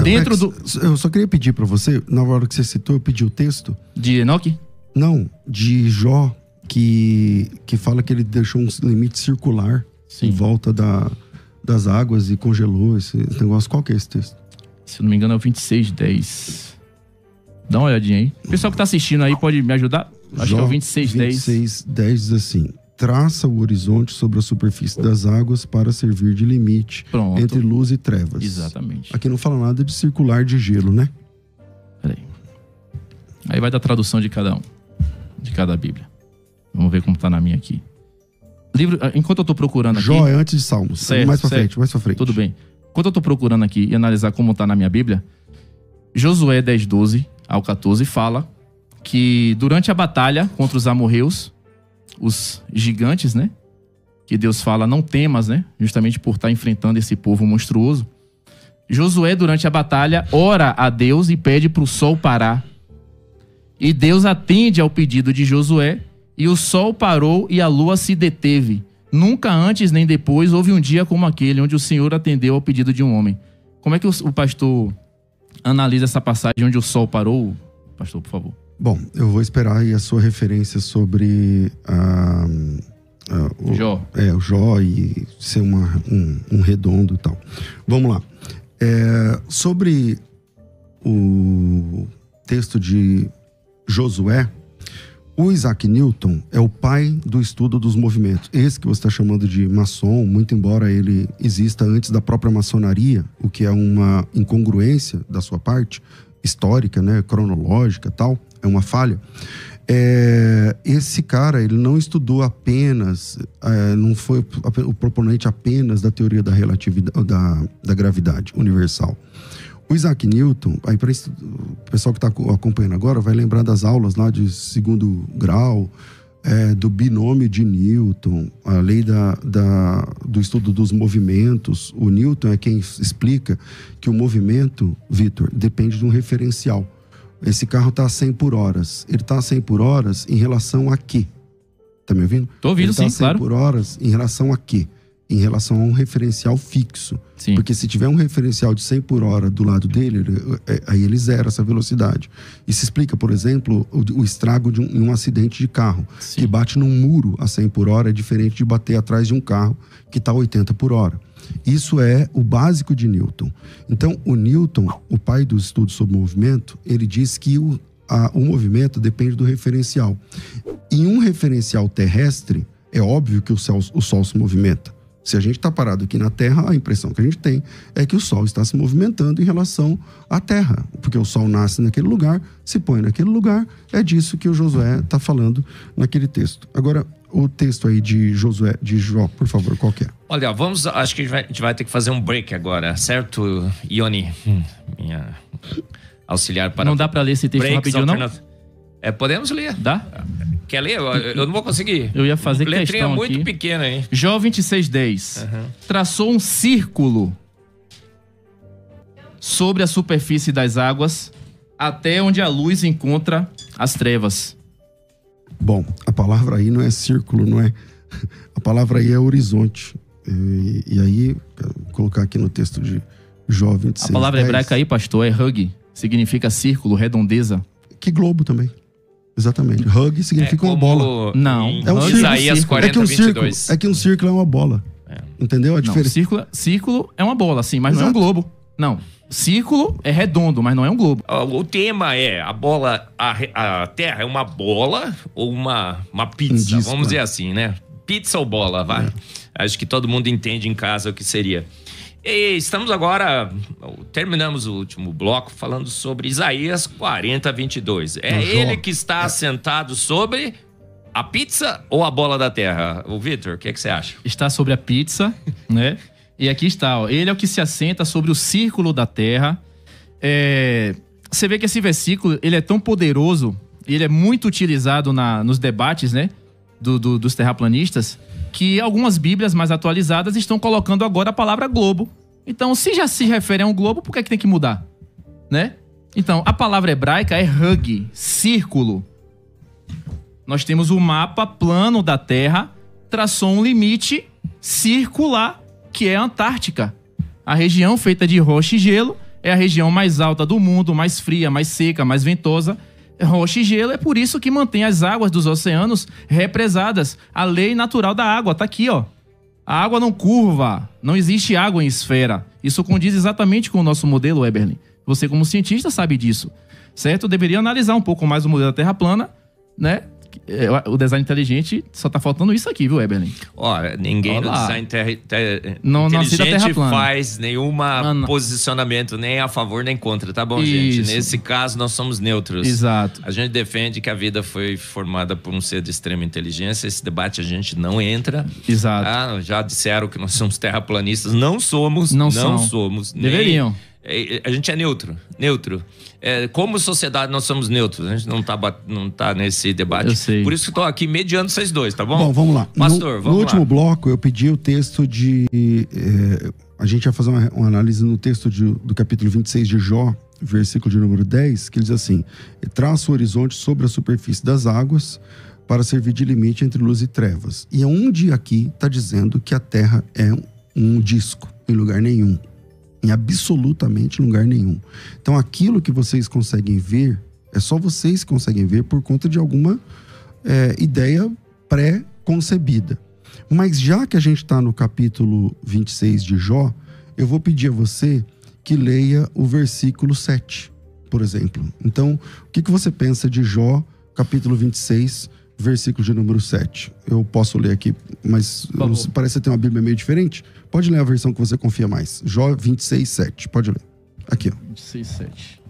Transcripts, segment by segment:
Dentro do... Eu só queria pedir para você, na hora que você citou, eu pedi o texto. De Enoque? Não, de Jó, que fala que ele deixou um limite circular em volta das águas e congelou esse negócio. Qual que é esse texto? Se não me engano é o 26:10. Dá uma olhadinha aí. O pessoal que tá assistindo aí pode me ajudar? Acho Jó, que é o 26:10. 26:10 diz assim: traça o horizonte sobre a superfície das águas para servir de limite. Pronto. Entre luz e trevas. Exatamente. Aqui não fala nada de circular de gelo, né? Peraí. Aí vai da tradução de cada um. De cada Bíblia. Vamos ver como tá na minha aqui. Livro, enquanto eu tô procurando aqui... Jó é antes de Salmos. Certo, mais pra certo. frente. Tudo bem. Enquanto eu tô procurando aqui e analisar como tá na minha Bíblia, Josué 10:12 ao 14 fala que durante a batalha contra os amorreus, os gigantes, né? Que Deus fala, não temas, né? Justamente por estar enfrentando esse povo monstruoso. Josué, durante a batalha, ora a Deus e pede para o sol parar. E Deus atende ao pedido de Josué, e o sol parou e a lua se deteve. Nunca antes nem depois houve um dia como aquele, onde o Senhor atendeu ao pedido de um homem. Como é que o pastor analisa essa passagem onde o sol parou? Pastor, por favor. Bom, eu vou esperar aí a sua referência sobre Jó. O Jó e ser um redondo e tal. Vamos lá. Sobre o texto de Josué, o Isaac Newton é o pai do estudo dos movimentos. Esse que você está chamando de maçom, muito embora ele exista antes da própria maçonaria, o que é uma incongruência da sua parte, histórica, né, cronológica e tal, é uma falha. Esse cara, ele não estudou apenas, não foi o proponente apenas da teoria da relatividade, da gravidade universal. O Isaac Newton, aí o pessoal que está acompanhando agora vai lembrar das aulas lá de segundo grau, do binômio de Newton, a lei do estudo dos movimentos. O Newton é quem explica que o movimento, Vitor, depende de um referencial. Esse carro está a 100 por hora. Ele está a 100 por hora em relação a quê? Tá me ouvindo? Tô ouvindo, sim, claro. Ele está a 100 por hora em relação a quê? Em relação a um referencial fixo. Sim. Porque se tiver um referencial de 100 por hora do lado dele, aí ele zera essa velocidade. Isso explica, por exemplo, o estrago de um acidente de carro. Sim. Que bate num muro a 100 por hora é diferente de bater atrás de um carro que está a 80 por hora. Isso é o básico de Newton. Então, o Newton, o pai dos estudos sobre movimento, ele diz que o movimento depende do referencial. Em um referencial terrestre, é óbvio que o Sol se movimenta. Se a gente está parado aqui na Terra, a impressão que a gente tem é que o Sol está se movimentando em relação à Terra. Porque o Sol nasce naquele lugar, se põe naquele lugar. É disso que o Josué está falando naquele texto. Agora, o texto aí de Josué, de Jó, por favor, qual que é? Olha, acho que a gente vai ter que fazer um break agora, certo, Ione? Minha auxiliar para... Não dá para ler esse texto rapidinho, não? Podemos ler. Dá? Quer ler? Eu não vou conseguir. Eu ia fazer letrinha questão muito aqui. pequena, hein? Jó 26:10. Traçou um círculo sobre a superfície das águas até onde a luz encontra as trevas. Bom, a palavra aí não é círculo, não é? A palavra aí é horizonte. E aí, vou colocar aqui no texto de Jó 26:10. A palavra hebraica aí, pastor, é hug. Significa círculo, redondeza. Que globo também. Exatamente. Hug significa uma bola. Não. É um Isaías 40:22. É que um círculo é uma bola. Entendeu a diferença? Não, círculo é uma bola, sim, mas não é um globo. Não. Círculo é redondo, mas não é um globo. O tema é a bola, a Terra é uma bola ou uma pizza, vamos dizer assim, né? Pizza ou bola, vai. Acho que todo mundo entende em casa o que seria. E estamos agora, terminamos o último bloco falando sobre Isaías 40:22. É ele que está sentado sobre a pizza ou a bola da terra? O Vitor, o que você acha? Está sobre a pizza, né? E aqui está, ó. Ele é o que se assenta sobre o círculo da terra. Você vê que esse versículo, ele é tão poderoso, ele é muito utilizado nos debates, né? Dos terraplanistas, que algumas bíblias mais atualizadas estão colocando agora a palavra globo. Então, se já se refere a um globo, por que tem que mudar? Né? Então, a palavra hebraica é hug, círculo. Nós temos o mapa plano da Terra, traçou um limite circular, que é a Antártica. A região feita de rocha e gelo é a região mais alta do mundo, mais fria, mais seca, mais ventosa. Rocha e gelo é por isso que mantém as águas dos oceanos represadas. A lei natural da água tá aqui, ó. A água não curva, não existe água em esfera. Isso condiz exatamente com o nosso modelo, Eberlin. Você, como cientista, sabe disso, certo? Deveria analisar um pouco mais o modelo da Terra plana, né? O design inteligente só tá faltando isso aqui, viu, Eberlin? Olha, ninguém no design não inteligente faz nenhum posicionamento nem a favor nem contra, tá bom, gente? Nesse caso, nós somos neutros. Exato. A gente defende que a vida foi formada por um ser de extrema inteligência. Esse debate a gente não entra. Exato. Tá? Já disseram que nós somos terraplanistas. Não somos. Não somos. Deveriam. A gente é neutro. Como sociedade, nós somos neutros. A gente não tá nesse debate. Eu sei. Por isso que eu tô aqui mediando vocês dois, tá bom? Bom, vamos lá. Pastor, vamos lá. No último bloco, eu pedi o texto de... a gente ia fazer uma análise no texto do capítulo 26 de Jó, versículo de número 10, que ele diz assim: traça o horizonte sobre a superfície das águas para servir de limite entre luz e trevas. E onde aqui está dizendo que a terra é um disco, em lugar nenhum. Em absolutamente lugar nenhum. Então aquilo que vocês conseguem ver, é só vocês que conseguem ver por conta de alguma ideia pré-concebida. Mas já que a gente está no capítulo 26 de Jó, eu vou pedir a você que leia o versículo 7, por exemplo. Então, o que você pensa de Jó, capítulo 26, versículo de número 7? Eu posso ler aqui, mas parece que tem uma Bíblia meio diferente. Pode ler a versão que você confia mais. Jó 26, 7. Pode ler. Aqui, ó. 26, 7.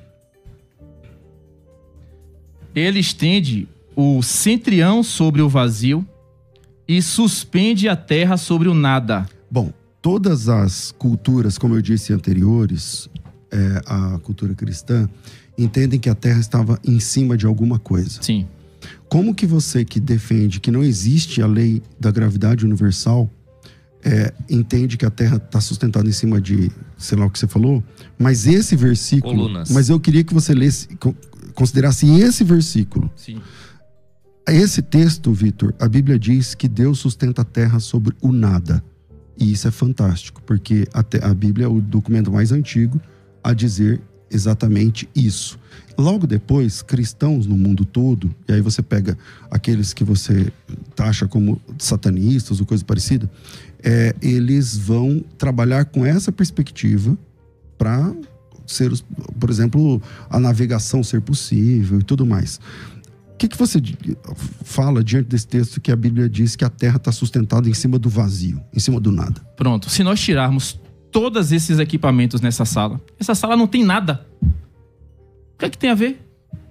Ele estende o centrião sobre o vazio e suspende a terra sobre o nada. Bom, todas as culturas, como eu disse anteriores, a cultura cristã, entendem que a terra estava em cima de alguma coisa. Sim. Como que você que defende que não existe a lei da gravidade universal entende que a Terra está sustentada em cima de, sei lá o que você falou, mas esse versículo... Colunas. Mas eu queria que você lesse, considerasse esse versículo. Sim. Esse texto, Vitor, a Bíblia diz que Deus sustenta a Terra sobre o nada. E isso é fantástico, porque a Bíblia é o documento mais antigo a dizer exatamente isso. Logo depois, cristãos no mundo todo, e aí você pega aqueles que você taxa como satanistas ou coisa parecida, eles vão trabalhar com essa perspectiva para ser, por exemplo, a navegação ser possível e tudo mais. O que você fala diante desse texto que a Bíblia diz que a terra está sustentada em cima do vazio, em cima do nada? Pronto, se nós tirarmos todos esses equipamentos nessa sala, essa sala não tem nada. O que é que tem a ver?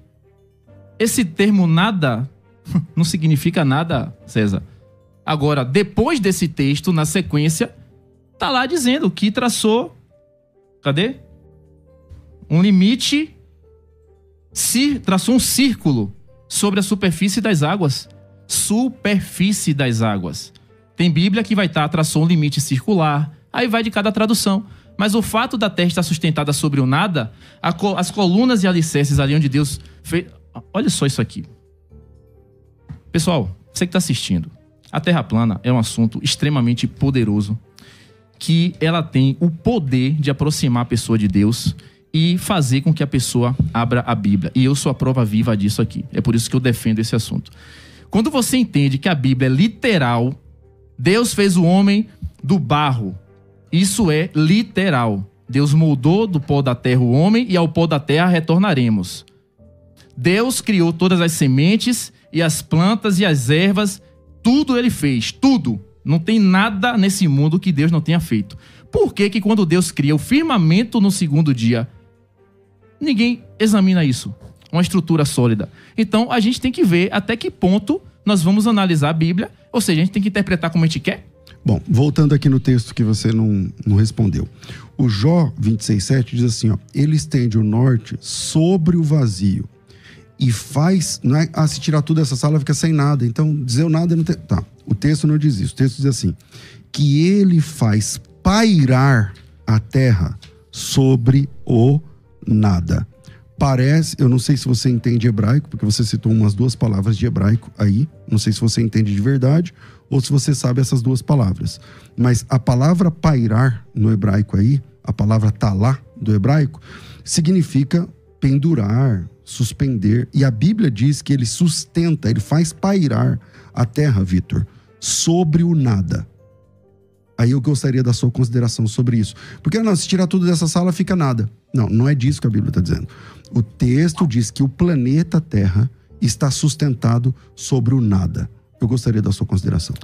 Esse termo nada não significa nada, César. Agora, depois desse texto, na sequência, tá lá dizendo que traçou... Cadê? Um limite... Traçou um círculo sobre a superfície das águas. Superfície das águas. Tem Bíblia que vai estar, traçou um limite circular. Aí vai de cada tradução. Mas o fato da terra estar sustentada sobre o nada, as colunas e alicerces ali onde Deus fez... Olha só isso aqui. Pessoal, você que está assistindo, a Terra plana é um assunto extremamente poderoso, que ela tem o poder de aproximar a pessoa de Deus e fazer com que a pessoa abra a Bíblia. E eu sou a prova viva disso aqui. É por isso que eu defendo esse assunto. Quando você entende que a Bíblia é literal, Deus fez o homem do barro. Isso é literal. Deus moldou do pó da terra o homem e ao pó da terra retornaremos. Deus criou todas as sementes e as plantas e as ervas. Tudo ele fez, tudo. Não tem nada nesse mundo que Deus não tenha feito. Por que que quando Deus cria o firmamento no segundo dia, ninguém examina isso? Uma estrutura sólida. Então, a gente tem que ver até que ponto nós vamos analisar a Bíblia. Ou seja, a gente tem que interpretar como a gente quer. Bom, voltando aqui no texto que você não respondeu. O Jó 26,7 diz assim, ó: ele estende o norte sobre o vazio e faz... Não é, se tirar tudo dessa sala fica sem nada. Então, dizer o nada não tem... Tá, o texto não diz isso. O texto diz assim, que ele faz pairar a terra sobre o nada. Parece... Eu não sei se você entende hebraico, porque você citou umas 2 palavras de hebraico aí. Não sei se você entende de verdade ou se você sabe essas 2 palavras. Mas a palavra pairar no hebraico aí, a palavra talá, do hebraico, significa pendurar, suspender. E a Bíblia diz que ele sustenta, ele faz pairar a terra, Vitor, sobre o nada. Aí eu gostaria da sua consideração sobre isso. Porque não, se tirar tudo dessa sala, fica nada. Não, não é disso que a Bíblia está dizendo. O texto diz que o planeta Terra está sustentado sobre o nada. Eu gostaria da sua consideração.